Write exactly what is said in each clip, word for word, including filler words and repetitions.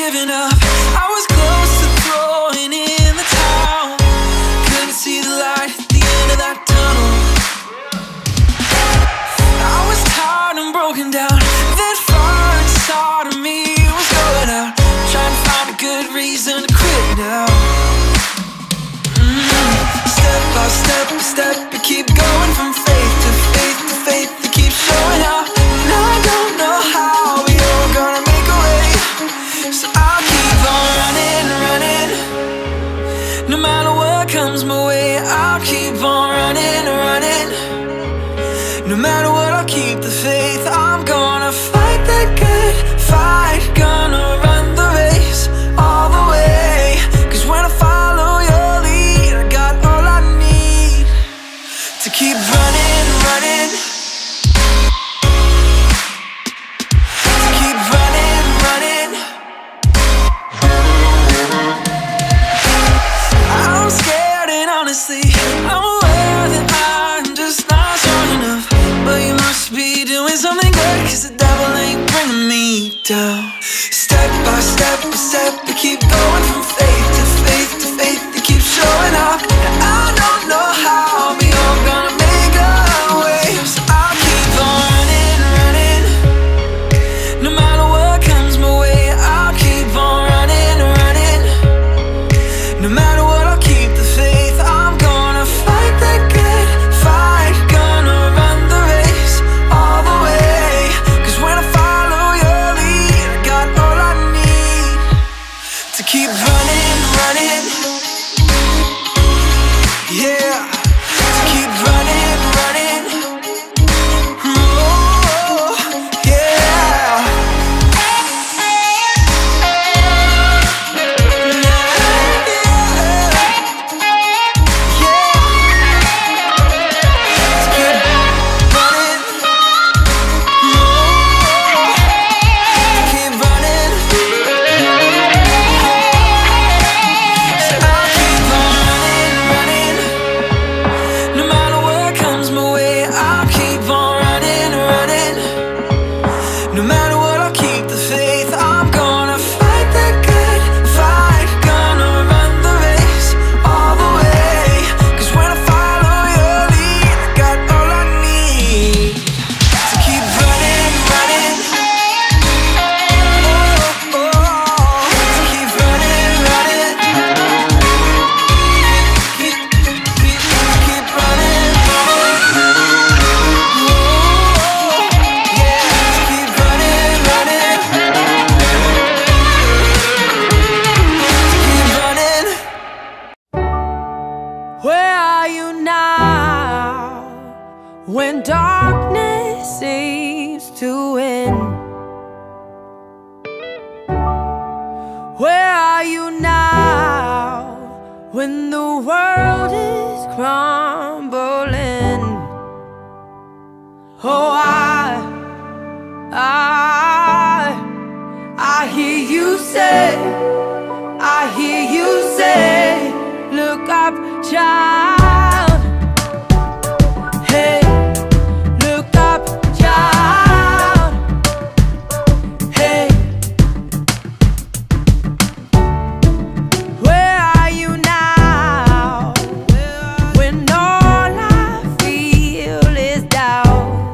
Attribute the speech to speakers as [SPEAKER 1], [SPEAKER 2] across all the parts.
[SPEAKER 1] giving up. I was close to throwing in the towel. Couldn't see the light at the end of that tunnel. I was tired and broken down. That fire inside of me was going out. Trying to find a good reason to quit now. mm. Step by step by step, you keep going from faith to faith to faith. You keep showing up, and I don't know how, but you're gonna make a way. So I'll keep on running, running. No matter what comes my way, I'll keep on running, running. No matter what, I'll keep the faith. I'm gonna fight the good fight, gonna run the race all the way. Cause when I follow your lead, I got all I need to keep running, running. To keep running, running. I'm scared and honestly I'm aware that I'm just not strong enough. But you must be doing something good, cause the devil ain't bringing me down. Step by step by step, you keep going from faith to faith to faith. You keep showing up, and I don't know how, but you're gonna make a way. So I'll keep on running, running. No matter what comes my way, I'll keep on running, running. No matter what, I'll keep the faith. I'm gonna fight the good fight, gonna run the race all the way. Cause when I follow your lead, I got all I need to keep running, running. Yeah, to keep running, running. Oh, yeah. No matter what, I'll keep the faith. I'm gonna fight the good fight, gonna run the race all the way. Cause when I follow your lead, I got all I need to keep running, running. Oh, oh, to keep running, running. Keep, keep, keep running, running.
[SPEAKER 2] Where are you now when darkness seems to win? Where are you now when the world is crumbling? Oh, I, I, I hear you say, I hear you say, look up, child. Hey, look up, child. Hey, where are you now when all I feel is doubt?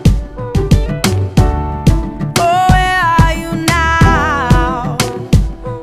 [SPEAKER 2] Oh, where are you now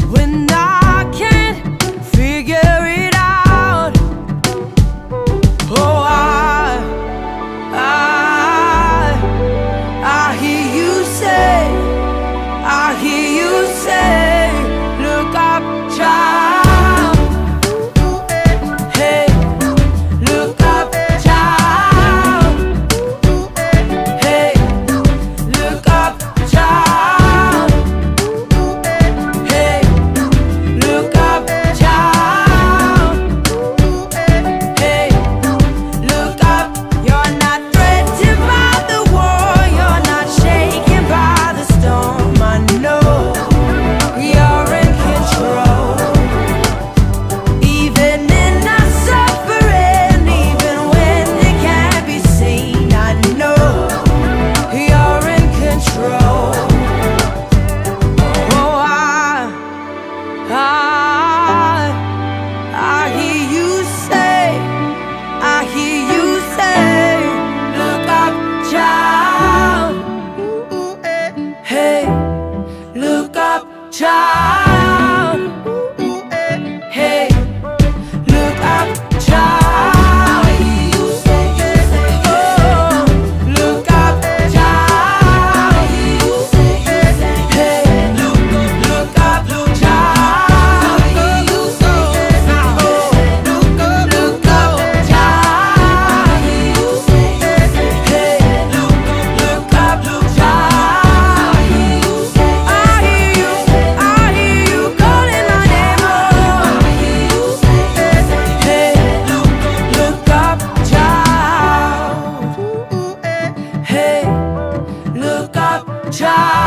[SPEAKER 2] Hey, look up, child.